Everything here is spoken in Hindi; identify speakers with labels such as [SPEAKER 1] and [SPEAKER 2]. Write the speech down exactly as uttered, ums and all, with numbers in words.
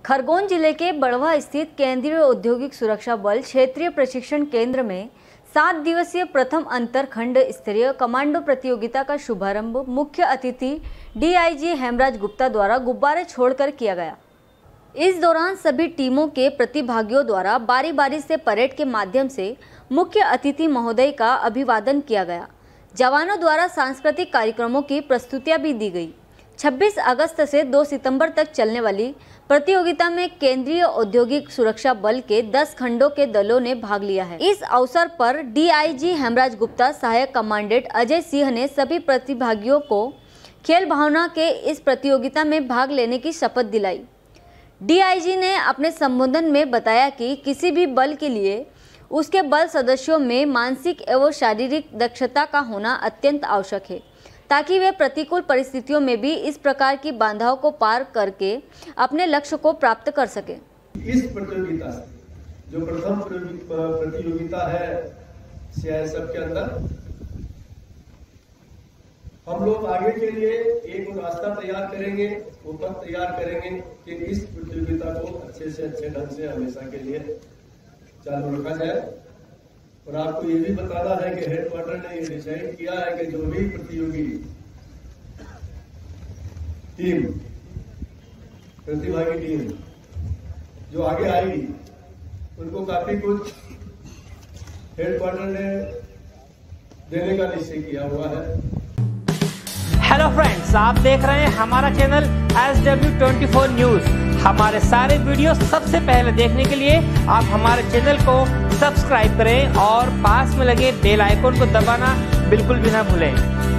[SPEAKER 1] खरगोन जिले के बड़वा स्थित केंद्रीय औद्योगिक सुरक्षा बल क्षेत्रीय प्रशिक्षण केंद्र में सात दिवसीय प्रथम अंतर खंड स्तरीय कमांडो प्रतियोगिता का शुभारंभ मुख्य अतिथि डीआईजी हेमराज गुप्ता द्वारा गुब्बारे छोड़कर किया गया। इस दौरान सभी टीमों के प्रतिभागियों द्वारा बारी बारी से परेड के माध्यम से मुख्य अतिथि महोदय का अभिवादन किया गया। जवानों द्वारा सांस्कृतिक कार्यक्रमों की प्रस्तुतियां भी दी गई। छब्बीस अगस्त से दो सितंबर तक चलने वाली प्रतियोगिता में केंद्रीय औद्योगिक सुरक्षा बल के दस खंडों के दलों ने भाग लिया है। इस अवसर पर डीआईजी हेमराज गुप्ता, सहायक कमांडेंट अजय सिंह ने सभी प्रतिभागियों को खेल भावना के इस प्रतियोगिता में भाग लेने की शपथ दिलाई। डीआईजी ने अपने संबोधन में बताया कि किसी भी बल के लिए उसके बल सदस्यों में मानसिक एवं शारीरिक दक्षता का होना अत्यंत आवश्यक है, ताकि वे प्रतिकूल परिस्थितियों में भी इस प्रकार की बाधाओं को पार करके अपने लक्ष्य को प्राप्त कर सके।
[SPEAKER 2] इस प्रतियोगिता जो प्रथम प्रतियोगिता है सीआईएसएफ के अंदर, हम लोग आगे के लिए एक रास्ता तैयार करेंगे, वो पथ तैयार करेंगे कि इस प्रतियोगिता को अच्छे से अच्छे ढंग से हमेशा के लिए चालू रखा जाए। और आपको ये भी बताना है कि हेडक्वार्टर ने ये डिसाइड किया है कि जो भी प्रतियोगी टीम, प्रतिभागी टीम जो आगे आएगी, उनको काफी कुछ हेडक्वार्टर ने देने का निश्चय किया हुआ है।
[SPEAKER 3] हेलो फ्रेंड्स, आप देख रहे हैं हमारा channel S W twenty four news. हमारे सारे वीडियो सबसे पहले देखने के लिए आप हमारे चैनल को सब्सक्राइब करें और पास में लगे बेल आइकन को दबाना बिल्कुल भी ना भूलें।